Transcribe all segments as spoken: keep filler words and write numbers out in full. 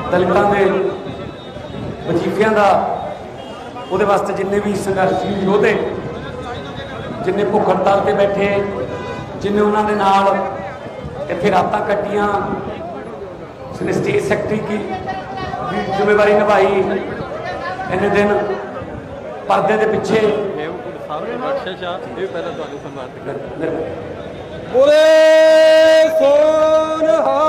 दलितों के वजीफियां का वो वास्ते जिन्ने भी संघर्षशील योधे जिन्ने भुख हड़ताल पर बैठे जिन्हें उन्होंने नाल इत्थे रातां कट्टियां स्टेज सैकटरी की जिम्मेवारी निभाई इन्ने दिन पर्दे के पिछे बोले सोनहा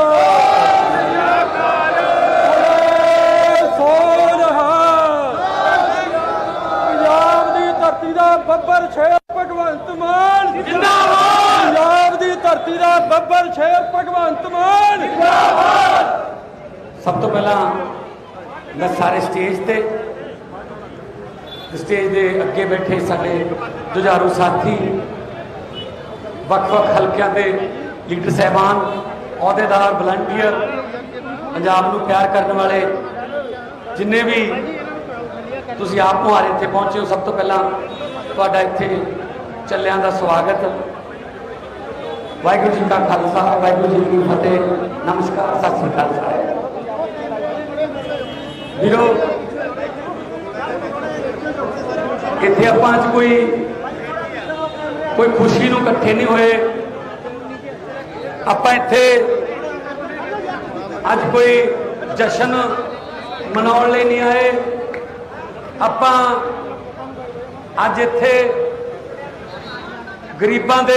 बब्बर शेर भगवंत मान जिंदाबाद। पंजाब दी धरती दा बब्बर शेर भगवंत मान जिंदाबाद। सब तो पहला मैं सारे स्टेज ते स्टेज दे अगे बैठे सारे जुझारू साथी वख-वख हलकियां दे लीडर साहबान अहुदेदार वलंटियर पंजाब नूं प्यार करने वाले जिन्ने भी तुसीं आप मुहारे इत्थे पहुंचे हो, सब तो पहला तुहाडा इत्थे चलियां दा स्वागत। वाहिगुरू जी का खालसा वाहिगुरू जी की फतेह। नमस्कार सत श्री अकाल सारे वीरो। इत्थे आपां अज कोई कोई खुशी नूं इकट्ठे नहीं होए, आपां इत्थे अज कोई जश्न मनाउण लई नहीं आए। आपां अज इत्थे गरीबां दे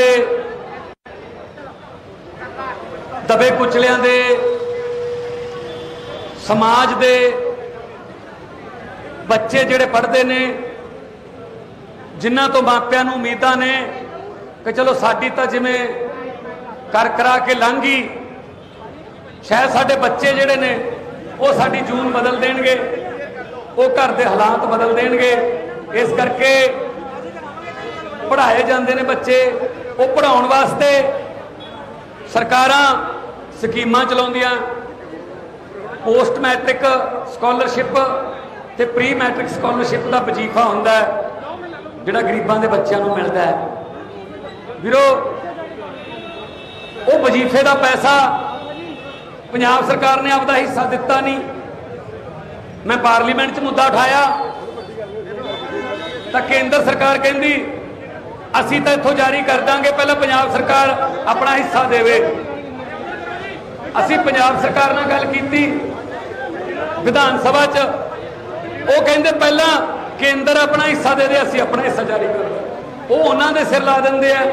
दबे कुचलियां दे समाज दे बच्चे जिहड़े पढ़ते ने जिन्हां तो मापियां नूं उम्मीदां ने कि चलो साडी तां जिवें कर करा के लंघ गई, शायद साडे बच्चे जिहड़े ने वो साडी जून बदल देणगे, वो घर दे हालात बदल देणगे। इस करके पढ़ाए जाते हैं बच्चे, वो पढ़ाउण वास्ते सरकारां स्कीमां चलाउंदियां। पोस्ट मैट्रिक स्कॉलरशिप ते प्री मैट्रिक स्कॉलरशिप का वजीफा हुंदा है जिहड़ा गरीबां दे बच्चों नूं मिलदा है। वीरो वो वजीफे का पैसा पंजाब सरकार ने आपदा हिस्सा दिता नहीं। मैं पार्लीमेंट च मुद्दा उठाया तो केंद्र सरकार कहती असी तो इत्थों जारी कर देंगे, पहला पंजाब सरकार अपना हिस्सा देवे। असी पंजाब सरकार नाल गल कीती विधान सभा च, वो कहते पहला केंद्र अपना हिस्सा दे दे, असी अपना हिस्सा जारी कर दे। वो उन्हां दे सिर ला दिंदे आ,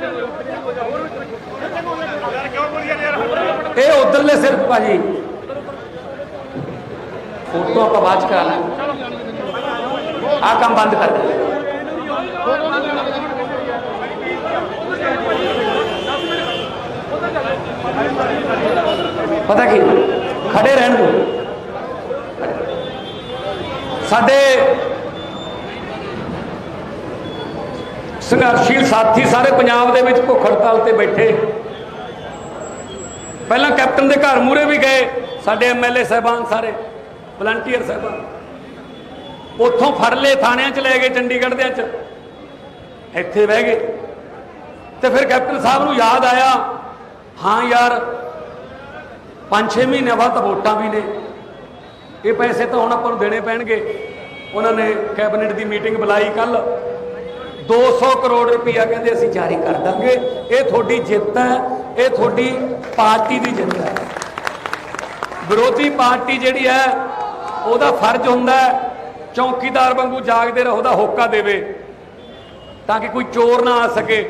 ये उधरले सिर भाजी फोटो आप बाद करा लें, आ काम बंद कर दे। पता की खड़े रहन दो। साडे संघर्षशील साथी सारे पंजाब दे विच भुख हड़ताल ते बैठे, पहला कैप्टन के घर मूहरे भी गए, साडे एम एल ए साहबान सारे वलंटियर साहबान उतों फड़ ले थाने च ले गए, चंडीगढ़ दे च इत्थे बह गए। तो फिर कैप्टन साहब नूं याद आया, हाँ यार पाँच छे महीने बाद तो वोटां भी ने, ये पैसे तो हुण आपां नूं देने पैणगे। उन्होंने कैबिनेट की मीटिंग बुलाई कल, दो सौ करोड़ रुपया कहते असीं जारी कर देंगे। ये थोड़ी जित है, ये थोड़ी पार्टी की जित है। विरोधी पार्टी जिहड़ी है उहदा फर्ज हुंदा है चौकीदार वांगू जागदे रहो दा होका देवे ताकि कोई चोर ना आ सके।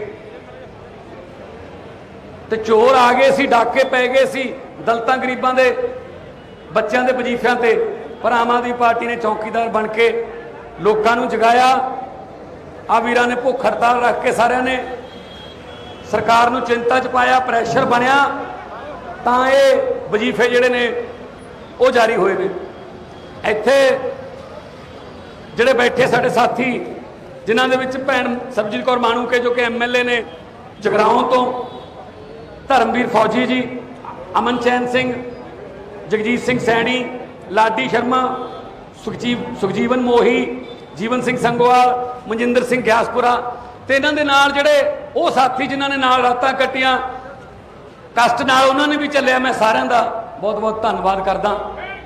तो चोर आ गए सी, डाके पै गए सी दलितां गरीबां दे बच्चों के वजीफियां ते, पर आम आदमी पार्टी ने चौकीदार बन के लोगों को जगाया। आ वीरां ने भुख हड़ताल रख के सारिਆਂ ने सरकार नूं चिंता च पाया, प्रैशर बनया, तां ये वजीफे जिहड़े ने वो जारी होए ने। इत्थे जिहड़े बैठे साडे साथी जिन्हां दे विच भैण सरबजीत कौर माणूके जो कि एम एल ए ने जगराओं तो, धर्मवीर फौजी जी, अमन चैन सिंह, जगजीत सिंह सैनी, लाडी शर्मा, सुखजीव सुखजीवन मोही, जीवन सिंह संगोवाल, मनजिंदर सिंह ग्यासपुरा, तो इन्हां दे नाल जिहड़े वो साथी जिन्हां ने नाल रातां कट्टियां कष्ट नाल उन्होंने भी चलिया। मैं सारिਆਂ ਦਾ बहुत बहुत धन्यवाद करदा।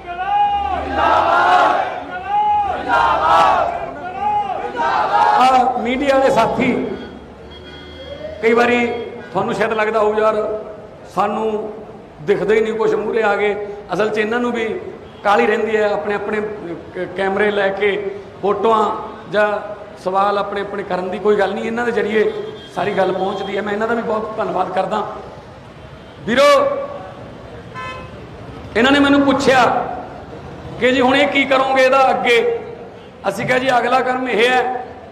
मीडिया वाले साथी कई बारी थानू शायद लगता हो यार सानू दिखते ही नहीं कुछ मूहरे आ गए। असल च इन्हों भी काली रही है अपने अपने कैमरे लैके फोटोआं या सवाल अपने अपने करन की कोई गल नहीं, इन्हों के जरिए सारी गल पहुँचती है। मैं इन्हों का भी बहुत धन्यवाद करदा। वीरो इन्होंने मैनू पूछया कि जी हुणे की करोगे इहदा अगे, असीं कहा जी अगला कदम यह है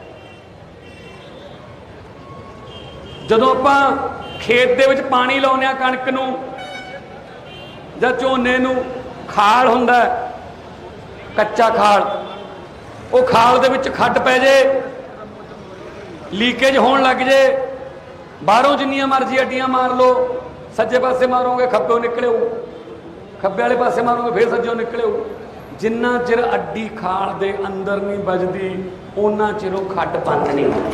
जदों आपां खेत दे विच पानी लाउने आ कणक नूं जां झोने नूं, खाल हुंदा कच्चा खाल, वो खाल दे विच खड्ड पै जे, लीकेज होण लग जे, बाहरों जिन्नियां मर्जी अड्डियां मार लो, सज्जे पासे मारोगे खब्बे निकले, खब्बे वाले पासे मारोगे फिर सज्जों निकले। जिन्ना चिर अड्डी खाल दे अंदर नहीं बजदी उन्ना चिरों खड्ड बंद नहीं होती।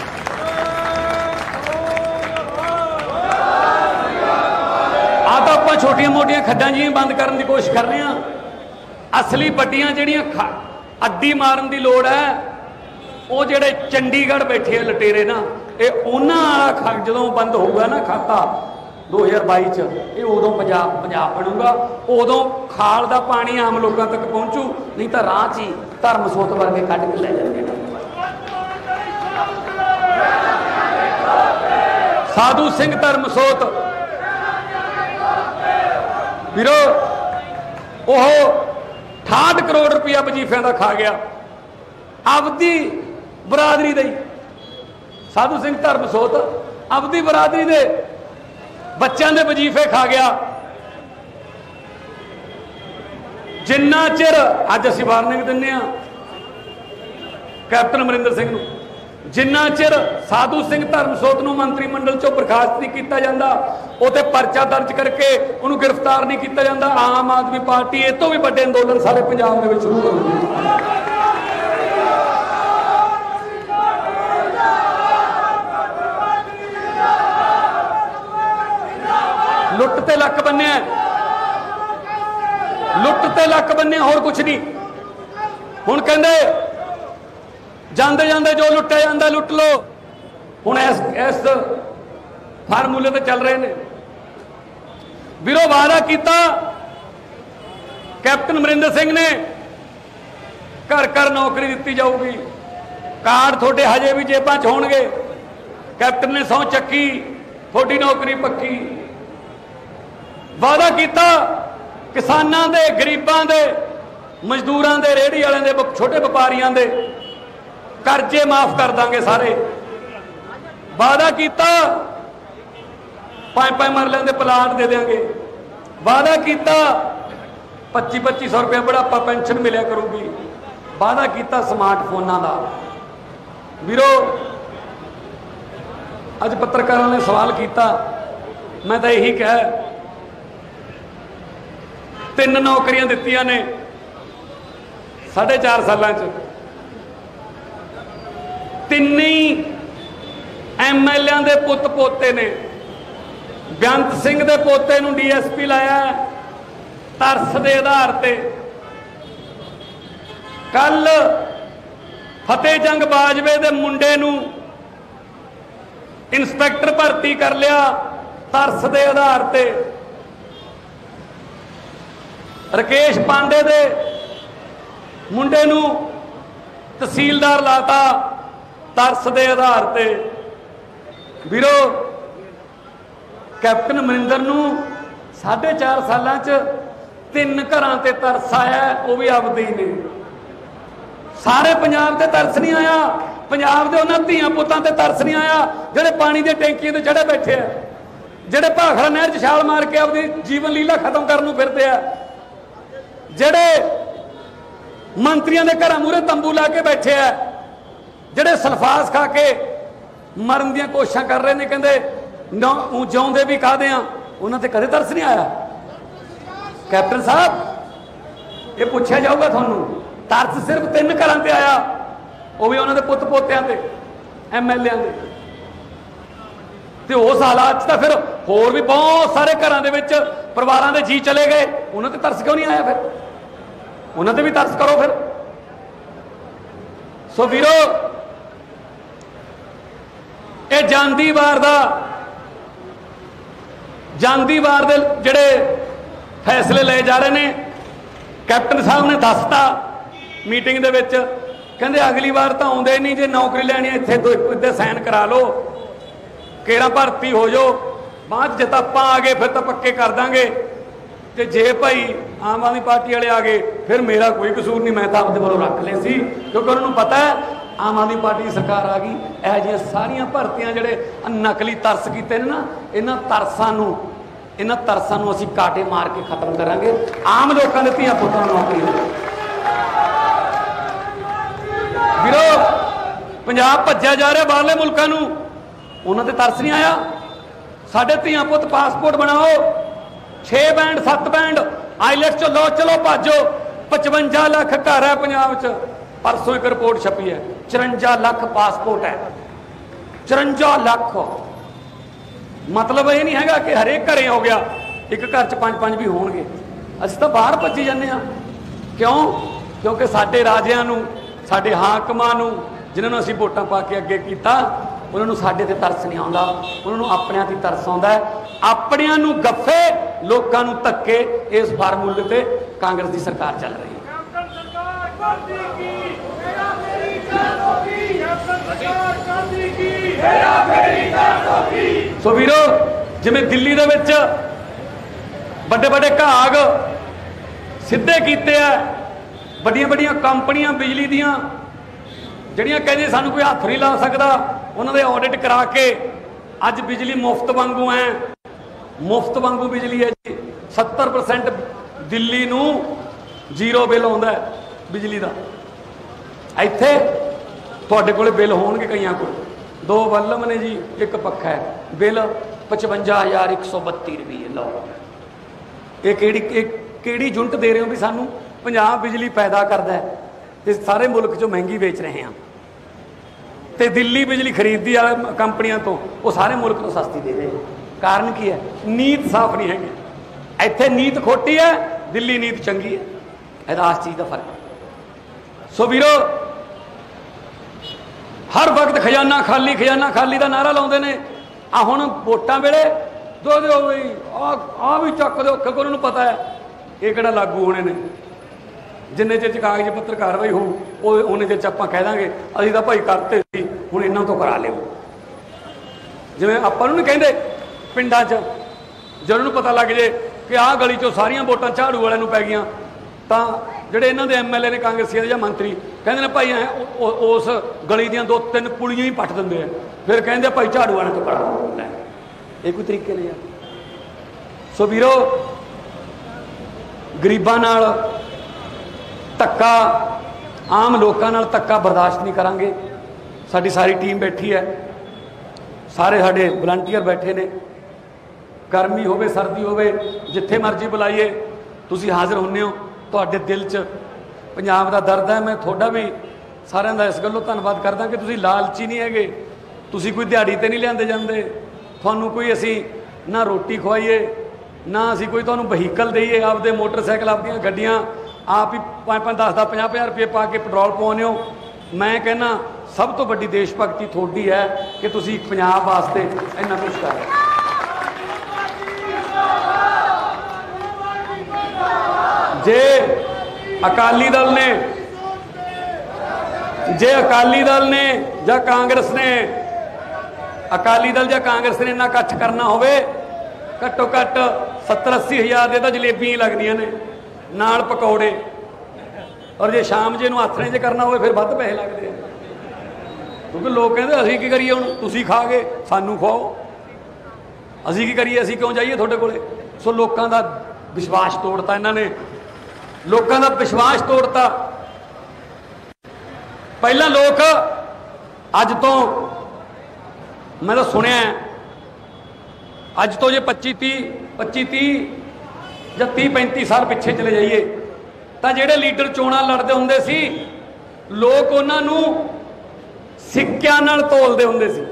आ तो आप छोटियां मोटियां खड्डां जी बंद करने की कोशिश कर रहे हैं। असली बड्डियां जिहड़ियां अड्डी मारन की लोड़ है वो जेडे चंडीगढ़ बैठे है लटेरे ना, ये उन्हां वाला खा जदों बंद होगा ना खाता दो हज़ार बाई च, ये उदों पंजाब पंजाब बनूगा, उदों खाल का पानी आम लोगों तक पहुंचू, नहीं तो राह च ही धर्मसोत वर्गे कढ़ के लै जाएंगे। साधु सिंह धर्मसोत वीरो ओह अठाहठ करोड़ रुपया वजीफिया का खा गया, आपदी बरादरी दे। साधु सिंह धर्मसोत आपदी बरादरी दे बच्चों के वजीफे खा गया। जिन्ना चिर अज असीं वार्निंग दिंदे हां कैप्टन अमरिंदर सिंह नूं, जिन्ना चिर साधु सिंह धर्मसोत नूं मंत्रिमंडल चों बर्खास्त नहीं किया जाता, उते परचा दर्ज करके उन्होंने गिरफ्तार नहीं किया जाता, आम आदमी पार्टी इस तों भी वड्डे अंदोलन सारे पंजाब दे विच शुरू करूगी। लुट ते लक बन्ने, लुट ते लक बन्ने, होर कुछ नहीं। हुण कहंदे जांदे जांदे जो लुट्टिया जांदा लुट लो। हुण इस इस फार्मूले ते चल रहे हैं। वीरो वादा किया कैप्टन अमरिंदर सिंह ने घर घर नौकरी दी जाऊगी, कार्ड थोड़े हजे भी जेबां च होणगे। कैप्टन ने सौं चक्की थोड़ी नौकरी पक्की। वादा किया किसानां दे, गरीबां दे, मजदूरां दे, रेहड़ी वालियां दे, छोटे व्यापारियां दे कर्जे माफ कर देंगे सारे। वादा किया पांच पांच मरलियां दे प्लाट दे देंगे। वादा किया पच्ची पच्ची सौ रुपया बुढ़ापा पेंशन मिलिया करूगी। वादा किया स्मार्टफोनां दा। वीरो अज पत्रकारों ने सवाल किया, मैं तो यही कह तीन नौकरियां दित्तियां ने साढ़े चार सालां च, तीन ही एम एल ए दे पुत पोते ने। बेअंत सिंह दे पोते नूं डी एस पी लाया तरस दे आधार ते। कल फतेह जंग बाजवे दे मुंडे नूं इंस्पैक्टर भर्ती कर लिया तरस दे आधार ते। राकेश पांडे दे मुंडे नूं तहसीलदार लाता तरस दे आधार ते। वीरो कैप्टन अमरिंदर नूं साढ़े चार सालां च तीन घरां ते तरस आया, वो भी आपदे ही ने। सारे पंजाब ते तरस नहीं आया, पंजाब दे उन्हां धीआं पुत्तां ते तरस नहीं आया जिहड़े पानी दे टैंकियां ते चढ़े बैठे हैं, जिहड़े भाखड़ा नहर च छाल मार के अपनी जीवन लीला खत्म करन नूं फिरदे आ, जिहड़े मंत्रियों के घर मूहरे तंबू ला के बैठे है, जिहड़े सल्फास खा के मरन दी कोशिशां कर रहे हैं। कहते जिउंदे भी कहते हैं उन्होंने कदे तरस नहीं आया। कैप्टन साहब ये पूछा जाऊगा थानू, तरस सिर्फ तीन घरां ते आया, वो भी उन्होंने पुत पोत्यां ते एम एल ए ते उस हालात तो फिर होर भी बहुत सारे घरां दे विच परिवारां दे जी चले गए, उन्होंने तरस क्यों नहीं आया? फिर उन्हां ते भी तरस करो फिर। सो वीरो ये जांदी वार दा जांदी वार दे जिहड़े फैसले ले जा रहे हैं, कैप्टन साहब ने दसता मीटिंग दे विच, कहंदे अगली बार तो आउंदे नहीं, जे नौकरी लैनी इत्थे तो इत्थे साइन करा लो, केड़ा भर्ती हो जाओ, बाद जब आपां आ गए फिर तो पक्के कर देंगे, ते जे भाई आम आदमी पार्टी वाले आ गए फिर मेरा कोई कसूर नहीं, मैं तो आपदे वालों रख ले सी, क्योंकि उन्होंने पता है आम आदमी पार्टी की सरकार आ गई, यह जी सारिया भर्तियां जिहड़े नकली तरस कीते ने ना, इन्हां तरसां नूं इन्हां तरसां नूं असीं काटे मार के खत्म करांगे, आम लोगों के धीआं पुत्तां नूं नौकरी देवांगे। वीरो पंजाब भज्या जा रहा बाहरले मुल्कां नूं, उन्हां ते तरस नहीं आया, साडे धीआं पुत्त पासपोर्ट बनाओ, छे बैंड सत्त बैंड आईलैट्स चो लो, चलो भाजो, पचवंजा लख घर है पंजाब च, परसों एक रिपोर्ट छपी है, चुरंजा लख पासपोर्ट है, चुरंजा लख। मतलब ये नहीं है कि हरेक घरें हो गया, एक घर च पंज पंज भी होणगे, असीं तां बाहर भज्जी जाने आ, क्यों? क्योंकि साडे राजिआं नूं, साडे हाकमां नूं, जिन्हां नूं असीं वोटां पा के अगे कीता, उन्हां नूं साडे ते तरस नहीं आउंदा, उन्हां नूं अपणिआं ते तरस आउंदा है, अपणिआं नूं गफ्फे लोकां नूं धक्के, इस फार्मूले ते कांग्रेस की सरकार चल रही है। सो वीरो जिवें दिल्ली दे विच बड़े बड़े घाग सीधे कीते आ, बड़ियां बड़ियां कंपनियां बिजली दियां जिहड़ियां कहंदे सानूं कोई हत्थ नहीं ला सकदा, उन्हां दे ऑडिट करा के अज बिजली मुफ्त वांगू है, मुफ्त वांगू बिजली है जी, सत्तर परसेंट दिल्ली नूं जीरो बिल आउंदा है बिजली का, इत्थे तुहाडे कोले बिल होणगे कईयां कोल, दो बल्ब ने जी, एक पक्खा है, बिल पचवंजा हज़ार एक सौ बत्ती रुपये। लो ये केड़ी केड़ी यूनिट दे रहे हो भी सानू पंजाब बिजली पैदा करता है ते सारे मुल्क चो महंगी बेच रहे हैं, ते दिल्ली बिजली खरीदती है कंपनियों तो, वो सारे मुल्क को सस्ती दे रहे हैं। कारण की है? नीत साफ नहीं हैगी, इत्थे नीत खोटी है, दिल्ली नीत चंगी है, इस चीज़ का फर्क है। सो वीरो हर वक्त खजाना खाली खजाना खाली का नारा लाते हैं, आ हुण वोटां वेले दो दो बई आ भी चक दो, क्योंकि उन्होंने पता है ये किहड़ा लागू होने ने, जिन्ने चिर कागज पत्तर कार्रवाई हो उन्ने चिर आपां कह देंगे असीं तां भाई करते सी, हुण इन्हां तो करा लिओ। जिवें आपां नूं नहीं कहिंदे पिंडां च जे उन्हां नूं पता लग जाए कि आह गली चों सारियां वोटां झाड़ू वालिआं नूं पै गईआं, तां ਜਿਹੜੇ ਇਹਨਾਂ ਦੇ ਐਮ ਐਲ ਏ ਨੇ ਕਾਂਗਰਸੀਆਂ ਦੇ ਜਾਂ ਮੰਤਰੀ ਕਹਿੰਦੇ ਨੇ ਭਾਈ ਐ ਉਸ ਗਲੀ ਦੀਆਂ ਦੋ ਤਿੰਨ ਪੁਲੀਆਂ ਹੀ ਪੱਟ ਦਿੰਦੇ ਆ, ਫਿਰ ਕਹਿੰਦੇ ਭਾਈ ਝਾੜੂ ਵਾਲਿਆਂ ਤੋਂ ਕਰਾ, ਇਹ ਕੋਈ ਤਰੀਕੇ ਨੇ ਯਾਰ। ਸੋ ਵੀਰੋ ਗਰੀਬਾਂ ਨਾਲ ਧੱਕਾ, ਆਮ ਲੋਕਾਂ ਨਾਲ ਧੱਕਾ ਬਰਦਾਸ਼ਤ ਨਹੀਂ ਕਰਾਂਗੇ। ਸਾਡੀ ਸਾਰੀ ਟੀਮ ਬੈਠੀ ਹੈ, ਸਾਰੇ ਸਾਡੇ ਵਲੰਟੀਅਰ ਬੈਠੇ ਨੇ, ਗਰਮੀ ਹੋਵੇ ਸਰਦੀ ਹੋਵੇ ਜਿੱਥੇ ਮਰਜ਼ੀ ਬੁਲਾਈਏ ਤੁਸੀਂ ਹਾਜ਼ਰ ਹੁੰਦੇ ਹੋ। ਤੁਹਾਡੇ ਦਿਲ 'ਚ ਪੰਜਾਬ ਦਾ ਦਰਦ ਹੈ, ਮੈਂ ਤੁਹਾਡਾ ਵੀ ਸਾਰਿਆਂ ਦਾ ਇਸ ਗੱਲੋਂ ਧੰਨਵਾਦ ਕਰਦਾ ਕਿ ਤੁਸੀਂ ਲਾਲਚੀ ਨਹੀਂ ਹੈਗੇ, ਤੁਸੀਂ ਕੋਈ ਦਿਹਾੜੀ ਤੇ ਨਹੀਂ ਲਿਆਂਦੇ ਜਾਂਦੇ, ਤੁਹਾਨੂੰ ਕੋਈ ਅਸੀਂ ਨਾ ਰੋਟੀ ਖਵਾਈਏ ਨਾ ਅਸੀਂ ਕੋਈ ਤੁਹਾਨੂੰ ਵਹੀਕਲ ਦੇਈਏ, ਆਪਦੇ ਮੋਟਰਸਾਈਕਲ ਆਪਦੀਆਂ ਗੱਡੀਆਂ ਆਪ ਹੀ ਪੰਜ ਪੰਜ ਦਸ ਦਸ ਪੰਜਾਹ ਪੰਜਾਹ ਰੁਪਏ ਪਾ ਕੇ ਪੈਟਰੋਲ ਪਵਾਉਂਦੇ ਹੋ। ਮੈਂ ਕਹਿੰਦਾ ਸਭ ਤੋਂ ਵੱਡੀ ਦੇਸ਼ ਭਗਤੀ ਤੁਹਾਡੀ ਹੈ ਕਿ ਤੁਸੀਂ ਪੰਜਾਬ ਵਾਸਤੇ ਇੰਨਾ ਕੁਛ ਕਰ ਰਹੇ ਹੋ। जे अकाली दल ने जे अकाली दल ने या कांग्रेस ने अकाली दल या कांग्रेस ने इन्ना इकट्ठ करना होवे, घट्टो घट्ट सत्तर अस्सी हज़ार दे तो जलेबियां ही लगदियां ने नाल पकौड़े, और जे शाम जे नूं आथणे जे करना होवे फिर वध पैसे लगदे हैं, क्योंकि लोग कहते असीं की करिए, हुण तुसीं खा के सानूं खवाओ, असीं की करिए, असीं क्यों जाइए तुहाडे कोले। सो लोकां दा विश्वास तोड़ता इन्हां ने, लोगों का विश्वास तोड़ता। पहला लोग अज तो मैं तो सुनिया अज तो जे पच्ची ती पच्ची ती या तीह पैंती साल पिछे चले जाइए तो जेडे लीडर चोणां लड़ते होंदे सी लोग उन्होंने सिक्कियां नाल तोलते होंदे सी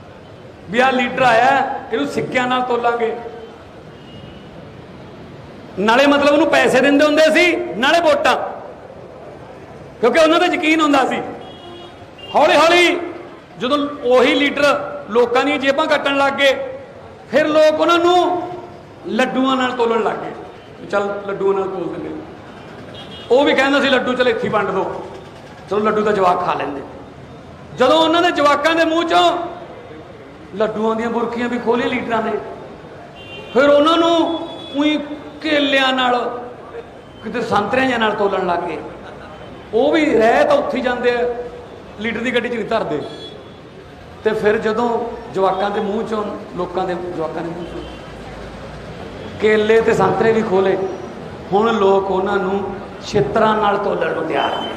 भी आ लीडर आया इहनूं सिक्कियां नाल तोलांगे। नाले मतलब उन्होंने पैसे देंदे हुंदे सी, नाले वोटां, क्योंकि उन्होंने तो यकीन हुंदा सी। हौली हौली जो उही लीडर लोगों दी जेबां कट्टण लग गए, फिर लोग उन्होंने लड्डूआं नाल तोलण लग गए, चल लड्डूआं नाल तोल देंगे। वो भी कहंदा सी लड्डू चल इत्थे वंड दो, चलो लड्डू तो जवाक खा लेंदे। जदों उन्होंने जवाकां दे मूँह चों लड्डूआं दीयां बुरखियां भी खोलियां लीडरां ने, फिर उन्होंने उई केलियां नाल किते संतरियां जिहां नाल तोलण लग गए। वो भी रह तो उत्थे जांदे आ, लीडर की गड्डी च नहीं धरदे। तो फिर जदों जवाकां दे मूँह चों लोकां दे जवाकां दे मूँह चों केले ते संतरे भी खोले, हुण लोग उन्होंने छित्तरां नाल तोलण नूं तैयार ने,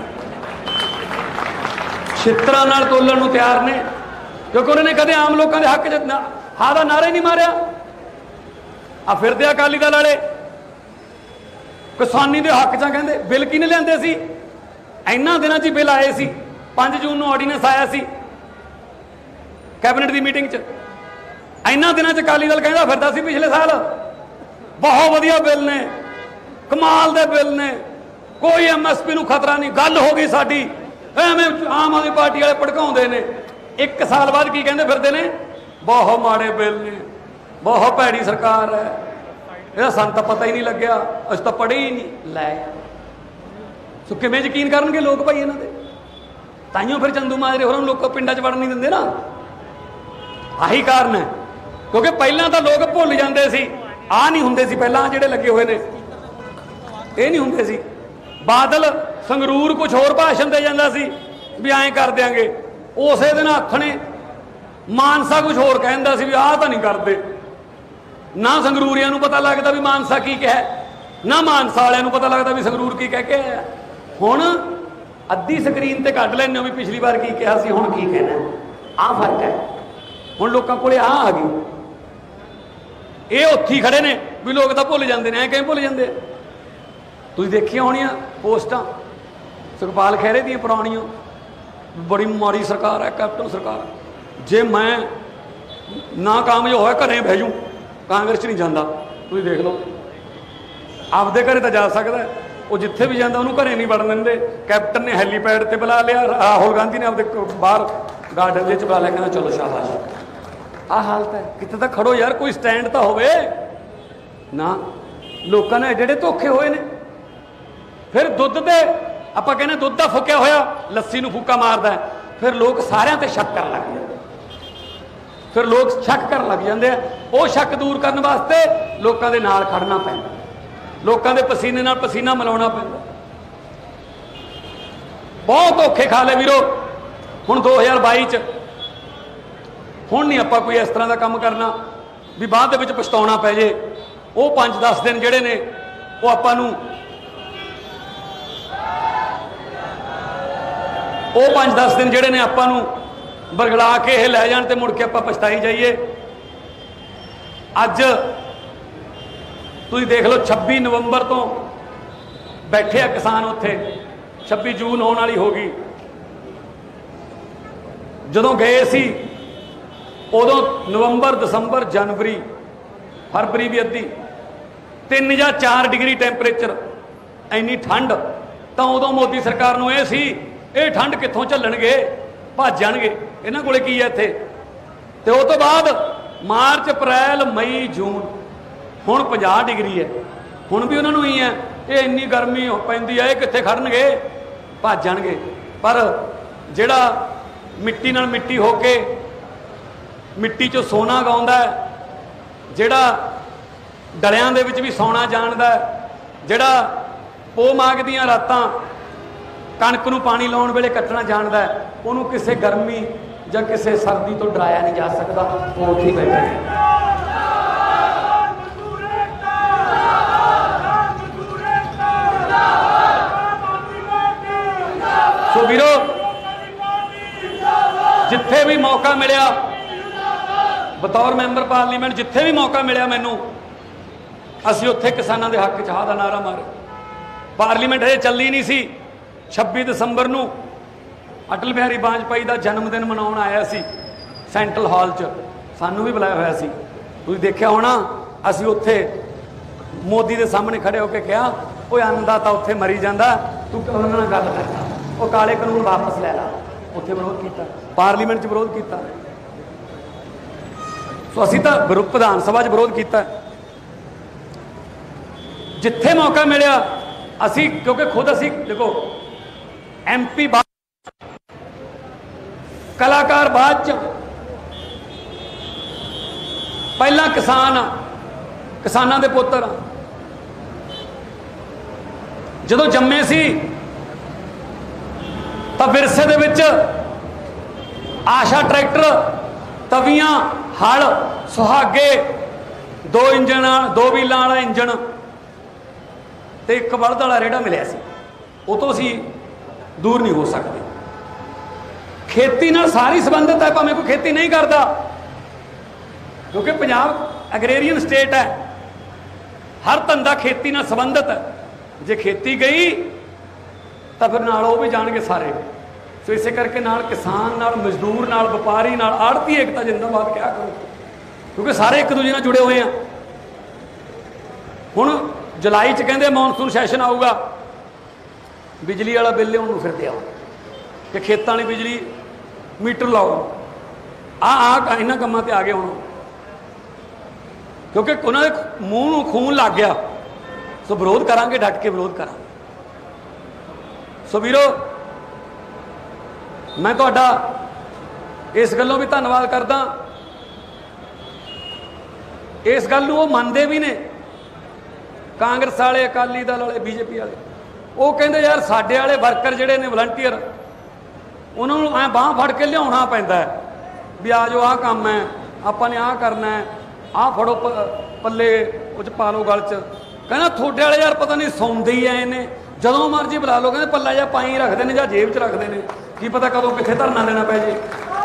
छित्तरां नाल तोलण नूं तैयार ने, क्योंकि उन्होंने कदे आम लोगों के हक च हा दा नारा ही नहीं मारिया। आ फिरदे अकाली दल वाले किसानी के हक च कहते बिल किने लिआंदे सी, इन्हां दिनां च बिल आए सी, पांच जून नूं ऑर्डीनेंस आया सी कैबिनेट की मीटिंग च, इन्हां दिनां च अकाली दल कहंदा फिरदा सी पिछले साल बहुत वधिया बिल ने, कमाल दे बिल ने, कोई एम एस पी नूं खतरा नहीं, गल हो गई साडी, एवें आम आदमी पार्टी वाले भड़काउंदे ने। एक साल बाद की कहंदे फिरदे ने, बहुत माड़े बिल ने, बहुत भैड़ी सरकार है, यह सन तो पता ही नहीं लग्या, अस तो पढ़े ही नहीं। लै सो किवें यकीन करनगे लोग भाई इन्हां दे? ताइयों फिर चंदू माजरे होरां नूं लोग पिंडां च वड़न नहीं दिंदे ना, आही कारण है। क्योंकि पहलां तो लोग भुल जांदे सी, आ नहीं हुंदे सी पहलां जिहड़े लगे हुए ने, ये नहीं हुंदे सी। बादल संगरूर कुछ होर भाषण दे जांदा सी भी ऐं कर देंगे, उसे दिन आखणे मानसा कुछ होर कहंदा सी भी आह तां नहीं करदे। ना संगरूरियां नूं पता लगदा भी मानसा की कहे, ना मानसा वालियां नूं पता लगदा भी संगरूर की कह के आया। हुण अद्धी स्क्रीन ते कढ लैंदे हो भी पिछली बार की कहा सी, हुण की कहना, आ फर्क है। हुण लोकां कोले आ आ गई, ये उत्थे ही खड़े ने भी लोग तो भुल जाते हैं, किवें भुल जाते? तुसीं देखिया होणियां पोस्टां सुखपाल खैरे दी पुरानियां, बड़ी माड़ी सरकार है, कैप्टन सरकार है। जे मैं ना कामयाब होया घरें बह जूं, कांग्रेस च नहीं जाता। तुसीं देख लो, आपदे घरे तो जा सकदा है, वो जिथे भी जाता उन्होंने घरें नहीं वड़न देंदे। कैप्टन ने हैलीपैड ते बुला लिया, राहुल गांधी ने आपदे बाहर गार्डन च बुला लिया, कहना चलो शाबाश। आ हालत है, कितने तक खड़ो यार, कोई स्टैंड तो होवे ना। लोगों ने एडे एडे धोखे होए ने। फिर दुध दे आपां कहने दुध दा फुक्या होया लस्सी नूं फूका मारदा है, फिर लोग सारिਆਂ ते शक कर लग जाते, फिर लोग शक कर लग जाते हैं। वो शक दूर करने वास्ते लोगों के नाल खड़ना पैंदा, लोगों के पसीने नाल पसीना मिलाउणा पैंदा। बहुत धोखे खा ले वीरो। हुण दो हज़ार बाई च हुण नहीं आपां कोई इस तरह का काम करना भी बाद दे विच पछताउणा पै जे। वो पांच दस दिन जिहड़े ने वो आपां नूं वो पांच दस दिन जिहड़े ने आपां नूं बरगला के ये लै जाण ते मुड़ के आपां पछताई जाइए। अज तुसीं देख लो छब्बी नवंबर तो बैठे आ किसान उत्थे, छब्बी जून होने वाली हो गई। जदों गए सी उदों नवंबर दसंबर जनवरी फरवरी भी अद्धी तीन या चार डिग्री टैंपरेचर इन्नी ठंड, तो उदों मोदी सरकार नूं ये सी ये ठंड कित्थों झल्लणगे, भज जाणगे, इन्हां कोले की है इत्थे। ते उस तो बाद मार्च अप्रैल मई जून हुण पचास डिग्री है, हुण भी उन्होंने ही है ये इन्नी गर्मी पैंदी है, ये कित्थे खड़नगे, भज जाणगे। पर जिहड़ा मिट्टी नाल मिट्टी होके मिट्टी चों सोना गाउंदा है, जिहड़ा डलियां दे विच भी सौना जानदा है, जिहड़ा पो माघ दीयां रातां कणक नूं पानी लाउण वेले कट्टना जानदा है, उहनूं किसी गर्मी जां किसी सर्दी तो डराया नहीं जा सकता। वो उत्थे बैठे ने। सो वीरो जिथे भी मौका मिलिया बतौर मैंबर पार्लीमेंट, जिथे भी मौका मिलिया मैनू असीं उत्थे किसानां दे हक च हा दा नारा मारे। पार्लीमेंट हजे चली नहीं सी। छब्बी दसंबर नूं अटल बिहारी वाजपेयी का जन्मदिन मनाउण आया सी सेंट्रल हॉल च, सानू भी बुलाया होया सी। तुसीं देखिया होना, असीं उत्थे मोदी के सामने खड़े होकर कहा कोई अन्नदाता उत्थे मरी जाता, तू उन्होंने नाल गल करता, वो काले कानून वापस लै ला। उत्थे विरोध किया, पार्लीमेंट च विरोध किया। सो असीं तां विधान सभा च विरोध किया, जिथे मौका मिलिया असी, क्योंकि खुद असी देखो एम पी बाद कलाकार बाद च, पहला किसान, किसानां दे पुत्तर जदों जम्मे सी तां विरसे दे विच आशा ट्रैक्टर, तवियां, हल, सुहागे, दो इंजन, दो व्हीलां वाला इंजन ते एक बलद वाला रेड़ा मिलिया सी। वो तो असी दूर नहीं हो सकते। खेती नाल सारी संबंधित है, भावें कोई खेती नहीं करता, क्योंकि पंजाब एग्रेरियन स्टेट है, हर धंधा खेती नाल संबंधित है। जे खेती गई तो फिर नाल वो भी जाणगे सारे। सो इसे करके नाल किसान नाल, मजदूर नाल, व्यापारी नाल, आड़ती एकता जिंदाबाद क्या करो, क्योंकि सारे एक दूजे नाल जुड़े हुए हैं। हुण जुलाई च कहते मॉनसून सैशन आऊगा, बिजली वाला बिल लियाउण नूं फिरदे आओ कि खेतां वाली बिजली मीटर लाओ। आ आ इन्हां कामां ते आ गए हुण, क्योंकि उन्होंने मूँह नूं खून लग गया। सो विरोध करांगे, डट के विरोध करांगे। सो वीरो, मैं तुहाडा इस गल्लों भी धन्नवाद करदा। इस गल नूं वो मनदे भी ने, कांग्रेस वाले, अकाली दल वाले, बीजेपी वाले। वो कहते यार साडे वाले वर्कर जिहड़े ने वलंटीयर, उन्होंने ऐ बांह फड़ के लियाउणा पैंदा है भी आ जाओ, आ काम है, आपां ने आ करना है, आ फड़ो पल्ले उच पा लो गल च। कहना थोड़े वाले यार पता नहीं सौंदे ही आए ने, जदों मर्जी बुला लो, कहते पल्ला जा पाई रखते हैं जां जेब च रखते हैं, की पता कदों कित्थे धरना देना पै जे।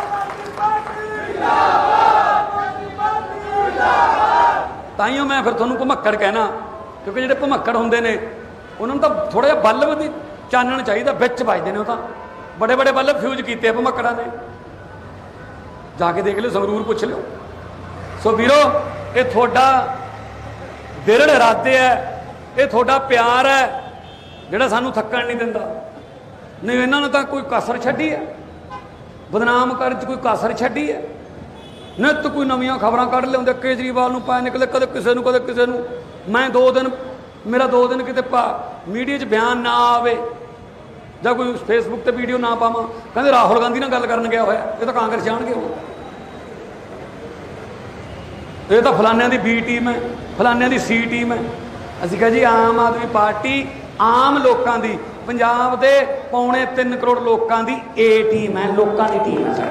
ताइयों मैं फिर तुहानूं भुमक्कड़ कहना, क्योंकि जिहड़े भुमक्कड़ हुंदे ने उन्होंने तो थोड़ा जिहा बल्ब दी चानण चाहिए, विच वजदे ने। वो तां बड़े बड़े बल्ब फ्यूज कीते भुमक्कड़ां ने, जाके देख लिओ, संगरूर पुछ लिओ। सो वीरो, ये थोड़ा दिरड़ इरादे है, ये थोड़ा प्यार है जिहड़ा सानूं थक्कण नहीं दिंदा। नहीं इन्हां ने तां कोई कसर छड्डी है, बदनाम करन च कोई कसर छड्डी है। नित कोई नवीं खबरां कढ लिआउंदे, केजरीवाल नूं पाए निकले, कदे किसे नूं, कदे किसे नूं। मैं दो दिन, मेरा दो दिन किते मीडिया च बयान ना आवे जां कोई फेसबुक ते वीडियो ना पावां, कहंदे राहुल गांधी नाल गल करन गया होया, ये तो कांग्रेस जाणगे हो, ये तो फलानियां दी बी टीम है, फलानियां दी सी टीम है। असीं कहा जी आम आदमी पार्टी आम लोगों की, पंजाब दे पौने तीन करोड़ लोगों की ए टीम है, लोगों की टीम है।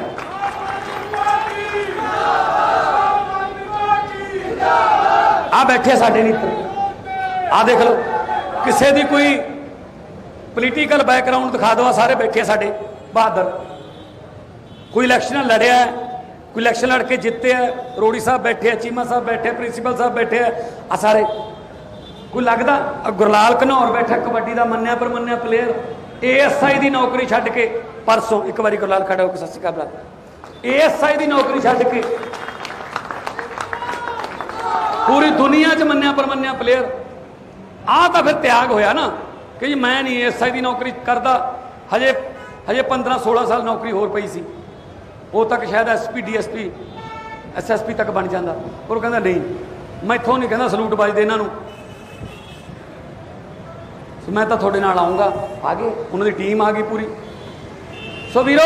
आ बैठे साडे नीते, आ देख लो, किसी की कोई पोलीटिकल बैकग्राउंड दिखा दो, सारे बैठे साडे बहादुर। कोई इलैक्शन लड़िया है, कोई इलैक्शन लड़के जिते है, रोड़ी साहब बैठे है, चीमा साहब बैठे, प्रिंसीपल साहब बैठे है, आ सारे। कोई लगता गुरलाल घनौर बैठा, कबड्डी का मन्निया परमन्निया प्लेयर, ए एस आई की नौकरी छड्ड के परसों एक बार गुरलाल खड़ा होकर सत श्री अकाल बुला, ए एस आई की नौकरी छड्ड के पूरी दुनिया च मन्निया परमन्निया प्लेयर। आ तो फिर त्याग होया ना कि जी मैं नहीं एस आई की नौकरी करता, हजे हजे पंद्रह सोलह साल नौकरी होर पई सी, वो तक शायद S P D S P S S P तक बन जाता। और कहता नहीं, मैं इत्थों नहीं कहता सलूट बजदे इन्हां नूं, मैं तो थोड़े नाल आऊँगा। आ गए, उन्होंने टीम आ गई पूरी। सो वीरो,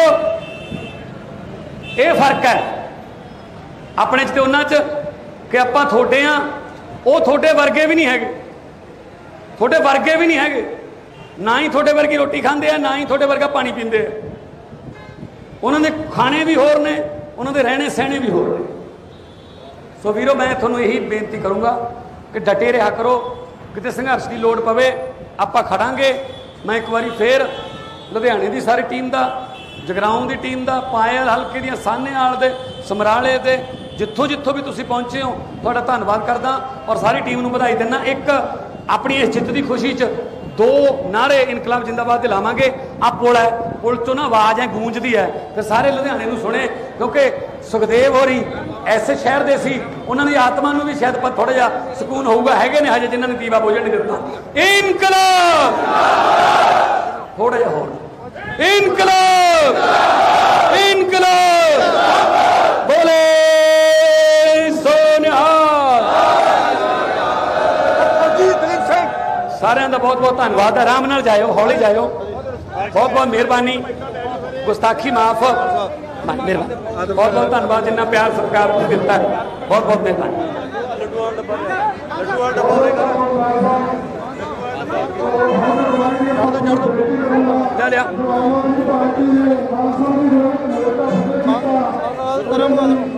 ये फर्क है अपने च ते उन्हां च कि आपां थोड़े हाँ, वो थोड़े वर्गे भी नहीं है, थोड़े वर्गे भी नहीं है, ना ही थोड़े वर्गी रोटी खाते हैं, ना ही थोड़े वर्गा पानी पींदे हैं। उन्होंने खाने भी होर ने, उन्होंने रहने सहने भी होर ने। सो वीरो, मैं थोनों यही बेनती करूँगा कि डटे रहा करो, किते संघर्ष की लोड़ पवे आपां खड़ांगे। मैं एक बार फिर लुधियाने की सारी टीम का, जगराऊं की टीम का, पायल हल्के दियां सानेवाल दे, समराले दे, जिथों जिथों भी तुसीं पहुंचे हो, तुहाडा धन्नवाद करदा और सारी टीम नूं बधाई दिंदा। एक अपनी इस जित की खुशी च दो नारे इनकलाब जिंदाबाद दे लावांगे। आ पुल है, पुल चों ना आवाज़ है गूंजदी है, फिर सारे लुधियाने नूं सुने, क्योंकि सुखदेव होरी ऐसे शहर दे सी, उन्हां दी आत्मा नूं भी शायद थोड़ा जिहा सुकून होऊगा, हैगे ने हजे जिन्हां ने दीवा बोझण नहीं दिता। इनकलाब थोड़ा जिहा होर, इनकलाब इनकलाब बोले सोनिहाल। सारिਆਂ ਦਾ बहुत बहुत धन्यवाद। आराम नाल जाओ, हौली जाओ, बहुत बहुत मेहरबानी, गुस्ताखी माफ, मेहरबानी, बहुत बहुत धन्यवाद जिन्ना प्यार सरकार ने दिता है, बहुत बहुत मेहरबानी। ले लिया